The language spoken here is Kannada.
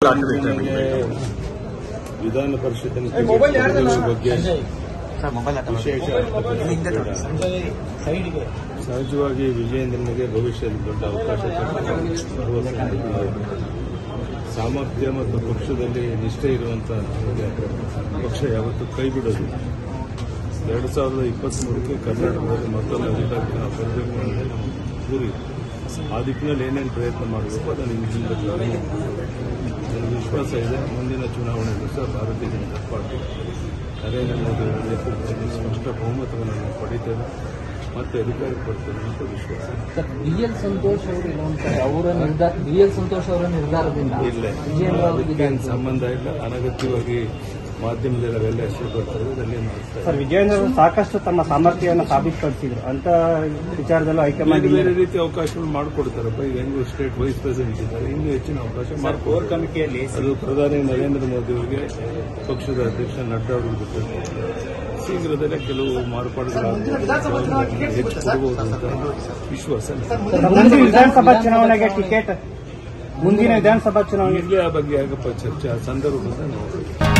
ವಿಧಾನ ಪರಿಷತ್ತಿನ ಬಗ್ಗೆ ವಿಶೇಷ ಸಹಜವಾಗಿ ವಿಜಯೇಂದ್ರನಿಗೆ ಭವಿಷ್ಯದಲ್ಲಿ ದೊಡ್ಡ ಅವಕಾಶ ಸಾಮರ್ಥ್ಯ ಮತ್ತು ಪಕ್ಷದಲ್ಲಿ ನಿಷ್ಠೆ ಇರುವಂತಹ ಪಕ್ಷ ಯಾವತ್ತೂ ಕೈ ಬಿಡೋದಿಲ್ಲ. 2023ಕ್ಕೆ ಕರ್ನಾಟಕದಲ್ಲಿ ಮತ್ತೊಂದು ಅಧಿಕಾರ ಬರಬೇಕು ಅಂದರೆ ನಮ್ಮ ಗುರಿ. ಆ ದಿಕ್ಕಿನಲ್ಲಿ ಏನೇನು ಪ್ರಯತ್ನ ಮಾಡಬೇಕು ಅದನ್ನು ಹಿಂದಿನ ನನಗೆ ವಿಶ್ವಾಸ ಇದೆ. ಮುಂದಿನ ಚುನಾವಣೆಯಲ್ಲೂ ಸಹ ಭಾರತೀಯ ಜನತಾ ಪಾರ್ಟಿ ನರೇಂದ್ರ ಮೋದಿ ಅವರ ನೇತೃತ್ವದಲ್ಲಿ ಸ್ಪಷ್ಟ ಬಹುಮತವನ್ನು ನಾವು ಪಡೆಯುತ್ತೇವೆ ಮತ್ತೆ ಅಧಿಕಾರಕ್ಕೆ ಬರ್ತೇವೆ ಅಂತ ವಿಶ್ವಾಸ. BL ಸಂತೋಷ್ ಅವರ ನಿರ್ಧಾರದಿಂದ ಅದಕ್ಕೇನು ಸಂಬಂಧ ಇಲ್ಲ. ಅನಗತ್ಯವಾಗಿ ಮಾಧ್ಯಮದಲ್ಲಿ ಅವೆಲ್ಲ ಹೆಸರು ಬರ್ತಾರೆ. ಸರ್, ವಿಜಯೇಂದ್ರ ಅವರು ಸಾಕಷ್ಟು ತಮ್ಮ ಸಾಮರ್ಥ್ಯವನ್ನು ಸಾಬೀತುಪಡಿಸಿದ್ರು ಅಂತ ವಿಚಾರದಲ್ಲೂ ಹೈಕಮಾಂಡ್ ಬೇರೆ ರೀತಿ ಅವಕಾಶಗಳು ಮಾಡಿಕೊಡ್ತಾರಪ್ಪ. ಈಗ ಹೆಂಗು ಸ್ಟೇಟ್ ವೈಸ್ ಪ್ರೆಸಿಡೆಂಟ್ ಇದ್ದಾರೆ, ಇನ್ನೂ ಹೆಚ್ಚಿನ ಅವಕಾಶ ಕೋರ್ ಕಮಿಟಿಯಲ್ಲಿ ಅದು ಪ್ರಧಾನಿ ನರೇಂದ್ರ ಮೋದಿ ಅವರಿಗೆ ಪಕ್ಷದ ಅಧ್ಯಕ್ಷ ನಡ್ಡಾ ಅವರಿಗೆ ಬಿಟ್ಟರು. ಶೀಘ್ರದಲ್ಲೇ ಕೆಲವು ಮಾರ್ಪಾಡುಗಳನ್ನು ಹೆಚ್ಚು ಕೊಡಬಹುದು ಅಂತ ವಿಶ್ವಾಸ. ವಿಧಾನಸಭಾ ಚುನಾವಣೆಗೆ ಟಿಕೆಟ್ ಮುಂದಿನ ವಿಧಾನಸಭಾ ಚುನಾವಣೆ ಆ ಬಗ್ಗೆ ಆಗಪ್ಪ ಚರ್ಚೆ ಆ ಸಂದರ್ಭದಲ್ಲಿ ನಾವು